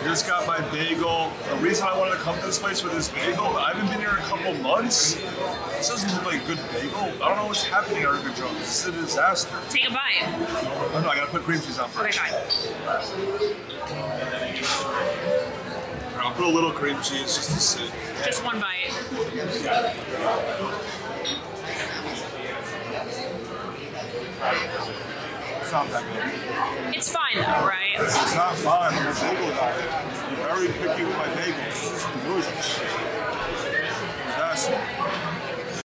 Just got my bagel. The reason I wanted to come to this place for this bagel, I haven't been here in a couple months. This doesn't look like a good bagel. I don't know what's happening at Urban Jones. This is a disaster. Take a bite. Oh no, I gotta put cream cheese on first. Okay, fine. I'll put a little cream cheese just to sit. Just one bite. It's not that good. It's fine though, right? It's not fine. I'm a bagel guy. You're very picky with my bagels. This is delicious. Disaster.